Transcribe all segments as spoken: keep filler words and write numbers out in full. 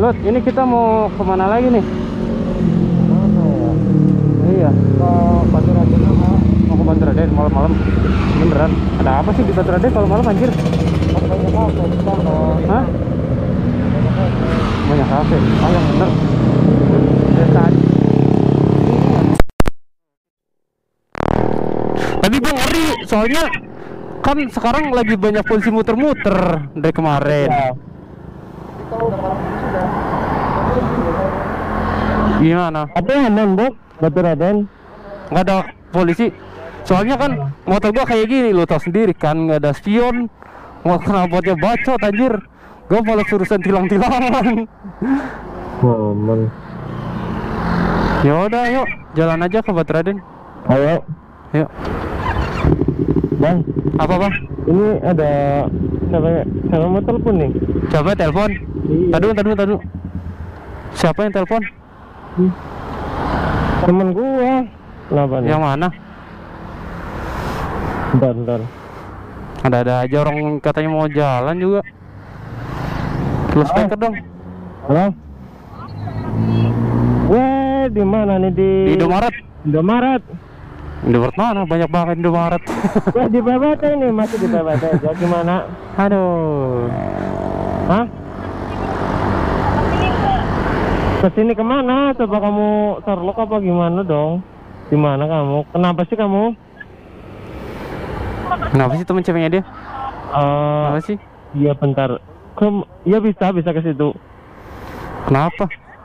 Lut, ini kita mau kemana lagi nih? Mana ya? Iya, Ke Batu Raden apa? mau ke Batu Raden malam-malam. Beneran? Ada apa sih di Batu Raden kalau malam anjir? Banyak apa di sana? Hah? Banyak apa? Banyak kafe. Oh yang bener. Biasa aja. Tapi gue ngeri, soalnya kan sekarang lagi banyak polisi muter-muter dari kemarin. Ya. Kita udah malam ini sudah. Gimana? Apa yang nembok Batu Raden? Nggak ada polisi. Soalnya kan motor gua kayak gini, lo tau sendiri kan, nggak ada spion. Mau knalpotnya bacot anjir. Gua malah urusan tilang-tilangan. Momen. Ya udah, yuk jalan aja ke Batu Raden. Ayo. Yuk. Bang, Apa bang? ini ada siapa siapa mau telepon nih? Coba telepon. Iya. Tadu, tadu, tadu. Siapa yang telepon? Hmm. Temen gua. Kenapa nih? Yang mana? Bentar, bentar. Ada-ada aja orang katanya mau jalan juga. Plus speaker dong. Halo? Weh, di mana nih di? Di Indomaret. Indomaret. Indomaret mana? Banyak banget Indomaret. Wah, di P P T ini masih di P P T. Jadi gimana? Aduh. Hah? Kesini kemana? Coba kamu Sherlock apa gimana dong? Gimana kamu? Kenapa sih kamu? Kenapa sih temen ceweknya dia? Eh, Kenapa sih? iya bentar. Kem, iya bisa bisa ke situ. Kenapa?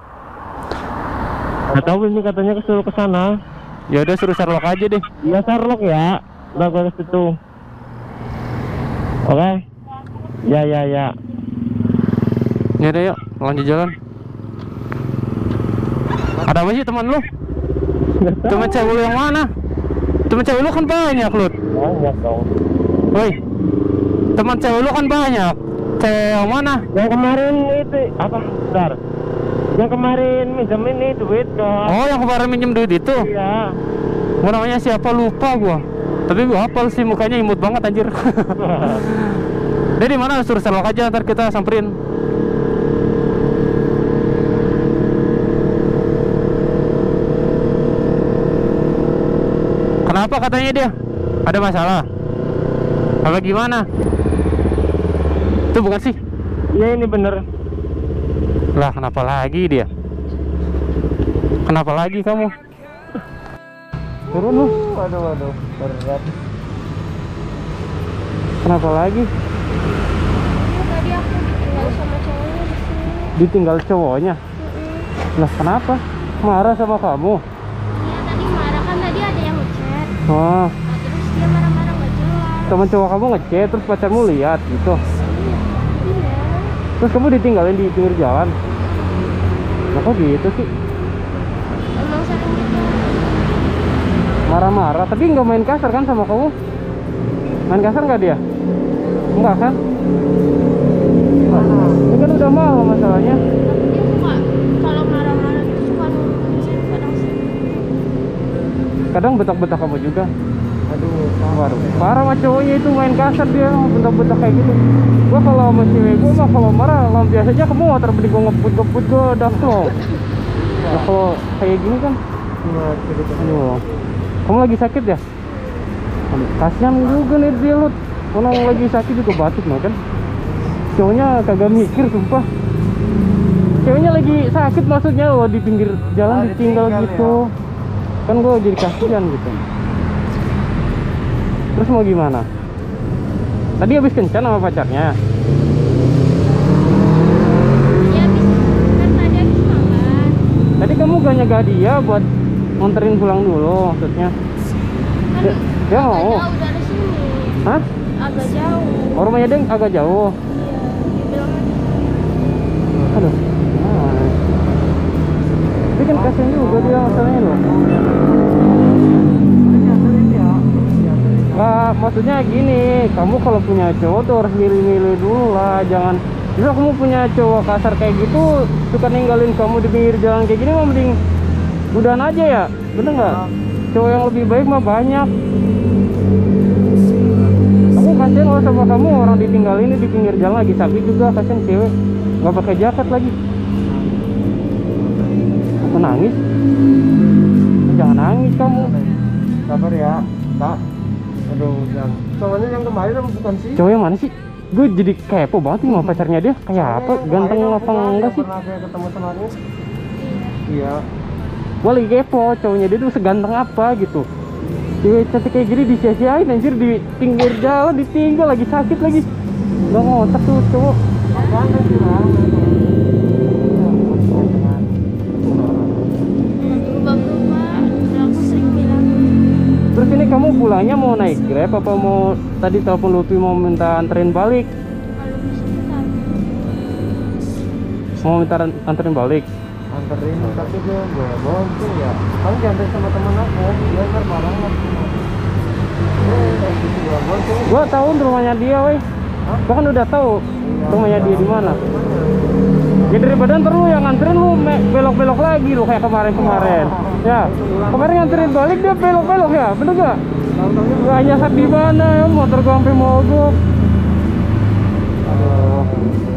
Gak tahu ini katanya kesuruh ke sana. Ya udah suruh Sherlock aja deh. Iya Sherlock ya. Udah gua ke situ. Oke. Ya ya ya. Ya udah yuk, lanjut jalan. Ada apa sih teman lu? Nggak tahu. Teman cewek lu yang mana? Teman cewek lu kan banyak, Lut. Banyak dong. Woi. Teman cewek lu kan banyak. Cewek yang mana? Yang kemarin itu apa? Bentar. Yang kemarin minjem ini duit dong. Oh, yang kemarin minjem duit itu. Iya. Gua namanya siapa lupa gua. Tapi gua hafal sih, mukanya imut banget anjir. Dia di mana? Suruh Sherlock aja, ntar kita samperin. Kenapa katanya dia? Ada masalah? Apa gimana? Itu bukan sih? Iya ini bener. Lah kenapa lagi dia? Kenapa lagi kamu? Turun lu. Waduh waduh berat. Kenapa lagi? Tadi aku ditinggal sama cowoknya di sini. Ditinggal cowoknya? Lah kenapa? Marah sama kamu? Iya tadi marah kan, tadi ada yang ngechat. Oh, Nah, terus dia marah-marah nggak jelas. teman cowok kamu ngechat terus pacarmu lihat gitu. Iya. Iya. Terus kamu ditinggalin di pinggir jalan. Nah, kok gitu sih? Emang sering gitu. Marah-marah, tapi nggak main kasar kan sama kamu? Main kasar nggak dia? Enggak kan? Nah, ini kan udah malam masalahnya. Tapi dia suka kalau marah-marah itu suka nurunin sini kadang sini. Kadang betak-betak kamu juga. Aduh. Waduh, parah sama cowoknya itu main kasar dia, bentak-bentak kayak gitu. Gua kalau sama cewek gua mah kalau marah lawan biasanya kamu motor beli gua ngebut-ngebut gua daflo. Nah, kalau kayak gini kan, aduh. Kamu lagi sakit ya? Kasihan juga nih dia, Lut. Orang lagi sakit juga batuk no kan. Cowoknya kagak mikir sumpah. Ceweknya lagi sakit maksudnya loh, di pinggir jalan Ah, ditinggal ditinggal gitu. Kan gua jadi kasihan gitu. Terus mau gimana? Tadi habis kencan sama pacarnya. Dia habis kan tadi habis makan. Tadi kamu gak nyegah dia buat nganterin pulang dulu maksudnya. Kan Dia, dia agak mau. jauh dari sini. Hah? Agak jauh. Oh, rumahnya dia agak jauh. Iya. Dia bilang aja. Aduh. Nah. Tapi kan kasihan juga dia masalahnya loh. Nggak, maksudnya gini, kamu kalau punya cowok tuh harus milih-milih dulu lah, jangan. Bisa kamu punya cowok kasar kayak gitu, suka ninggalin kamu di pinggir jalan kayak gini, mah mending udahan aja ya, bener nggak? Cowok yang lebih baik mah banyak. Aku kasihan loh sama kamu, orang ditinggalin di pinggir jalan lagi sakit juga, kasihan cewek, nggak pakai jaket lagi. Menangis? Jangan nangis kamu. Sabar ya, Kak. Aduh, jangan. Soalnya yang kemarin bukan sih? Cowok yang mana sih? Gue jadi kepo banget nih sama pacarnya dia. Kayak apa? Ganteng apa enggak sih? Pernah saya ketemu sama dia? Iya. Gue lagi kepo, cowoknya dia tuh seganteng apa gitu. Cewek cantik kayak gini disia-siain anjir, di pinggir jalan ditinggal, lagi sakit lagi. Gak ngotak tuh cowok. Apaan sih, Bang? Berubah-berubah. Udah aku sering bilang. Terus ini kamu pulangnya mau naik Grab apa mau tadi telepon Lutfi mau minta anterin balik? Kalau bisa bentar. Mau minta an- anterin balik? Anterin, tapi gue gue bonceng ya. Kan diantar sama teman aku, dia ntar barang lagi. Gue bonceng. Gua tahu rumahnya dia, weh. Gua kan udah tahu rumahnya dia di mana. Ya daripada ntar lu yang nganterin lu me- belok-belok lagi lu kayak kemarin-kemarin. Ya, kemarin nganterin balik dia belok-belok ya, bener gak? Gak nyasar di mana ya, motor gua sampai mogok. Aduh.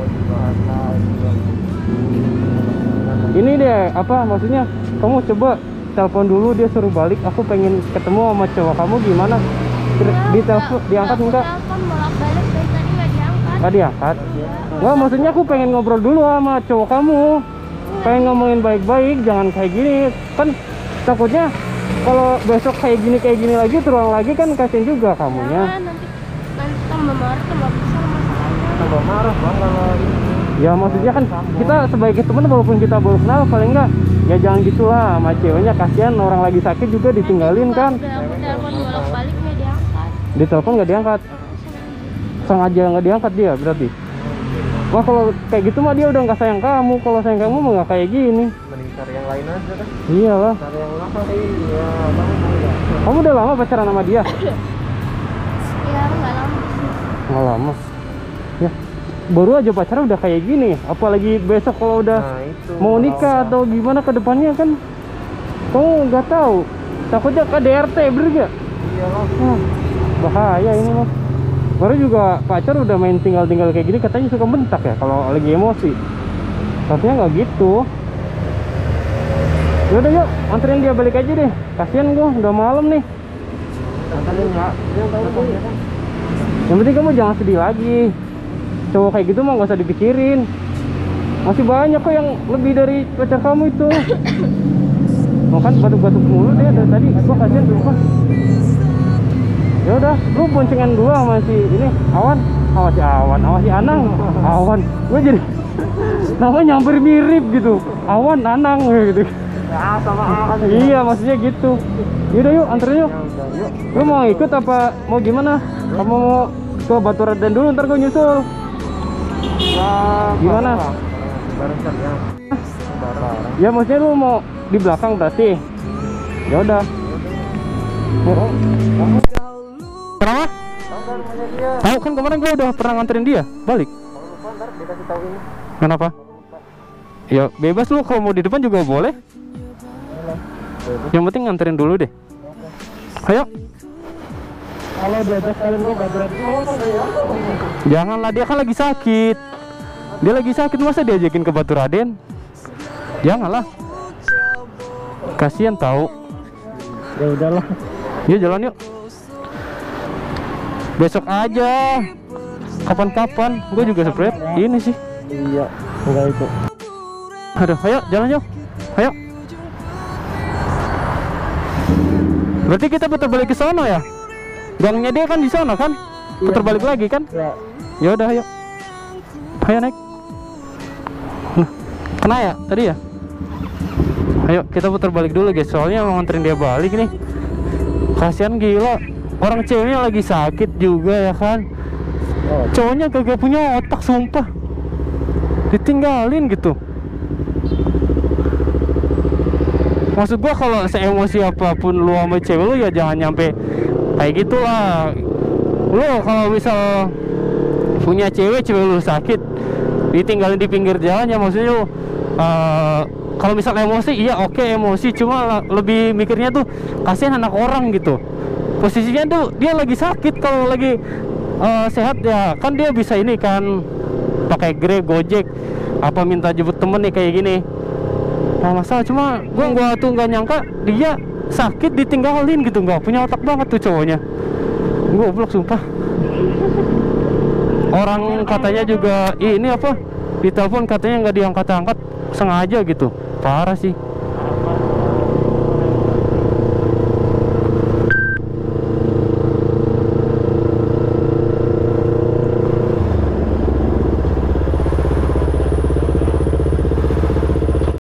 Ini deh, apa maksudnya? Kamu coba telepon dulu dia suruh balik. Aku pengen ketemu sama cowok kamu gimana? Di telepon diangkat enggak? Telepon bolak-balik dari tadi nggak diangkat. Nggak diangkat? Nggak, maksudnya aku pengen ngobrol dulu sama cowok kamu. Pengen ngomongin baik-baik, jangan kayak gini. Kan takutnya kalau besok kayak gini kayak gini lagi terulang lagi kan kasian juga kamunya. Jangan, nanti nanti tambah marah, tambah besar masalahnya. Tambah marah bang kalau Ya maksudnya kan kita sebagai teman walaupun kita baru kenal paling enggak ya jangan gitulah sama ceweknya, kasihan orang lagi sakit juga ditinggalin kan. Udah aku telepon bolak-balik nggak diangkat. Di telepon nggak diangkat, sengaja nggak diangkat dia berarti. Wah kalau kayak gitu mah dia udah nggak sayang kamu. Kalau sayang kamu mah nggak kayak gini. mending cari yang lain aja kan. Iyalah. Cari yang lama iya, kamu mau ya. Kamu udah lama pacaran sama dia? Ya nggak lama sih. Nggak lama. Ya baru aja pacaran udah kayak gini. Apalagi besok kalau udah Nah, itu. mau nikah atau gimana ke depannya kan. Kamu nggak tahu. Takutnya K D R T bener gak? Iya loh. Nah, bahaya ini mah. Baru juga pacar udah main tinggal-tinggal kayak gini katanya suka bentak ya kalau lagi emosi. Tapi nggak gitu. Yaudah yuk, anterin dia balik aja deh. Kasian gua, udah malam nih. Anterin ya. Yang tahu tuh ya kan. Yang penting kamu jangan sedih lagi. Cowok kayak gitu mah nggak usah dipikirin. Masih banyak kok yang lebih dari pacar kamu itu. Oh kan batuk-batuk mulu dia dari tadi. Gua kasian sumpah. Ya udah, lu boncengan dulu sama si ini Awan, sama si Awan, sama si Anang, Awan. Gue jadi namanya hampir mirip gitu. Awan, Anang gitu. Ya sama akan. Iya, maksudnya gitu. Yaudah yuk, anterin yuk. Lu mau ikut apa mau gimana? Kamu mau ke Baturaden dulu, ntar gue nyusul. Ya, Gimana? Bareng ya. Bareng. Ya maksudnya lu mau di belakang berarti. Ya udah. Kenapa? Tahu kan kemarin gue udah pernah nganterin dia balik. Ntar dikasih tahu ini. Kenapa? Ya bebas lu, kalau mau di depan juga boleh. Yang penting nganterin dulu deh. Ayo. Kalau diajak kalian gue gak berarti. Janganlah, dia kan lagi sakit. Dia lagi sakit masa diajakin ke Baturaden? Janganlah. Kasihan tahu. Ya udahlah. Yuk jalan yuk. Besok aja. Kapan-kapan. Gue juga sebenarnya ini sih. Iya, enggak itu. Aduh, ayo jalan yuk. Ayo. Berarti kita putar balik ke sono ya? Gangnya dia kan di sono kan? Putar balik lagi kan? Ya. Ya udah ayo. Ayo naik. Nah, kena ya tadi ya? Ayo kita putar balik dulu guys, soalnya mau nganterin dia balik nih. Kasihan gila. Orang ceweknya lagi sakit juga ya kan? Cowoknya kagak punya otak sumpah. Ditinggalin gitu. Maksud gua kalau seemosi apapun lu sama cewek lu ya jangan nyampe kayak gitulah. Lu kalau misal punya cewek, cewek lu sakit, ditinggalin di pinggir jalan ya maksudnya lu uh, kalau misal emosi iya oke okay, emosi, cuma lebih mikirnya tuh kasihan anak orang gitu. Posisinya tuh dia lagi sakit, kalau lagi uh, sehat ya kan dia bisa ini kan pakai Grab, Gojek, apa minta jemput temen nih kayak gini. nggak masalah. Cuma gua gua tuh nggak nyangka dia sakit ditinggalin gitu, nggak punya otak banget tuh cowoknya. Goblok sumpah. Orang katanya juga ini apa, di telepon katanya nggak diangkat-angkat sengaja gitu, parah sih.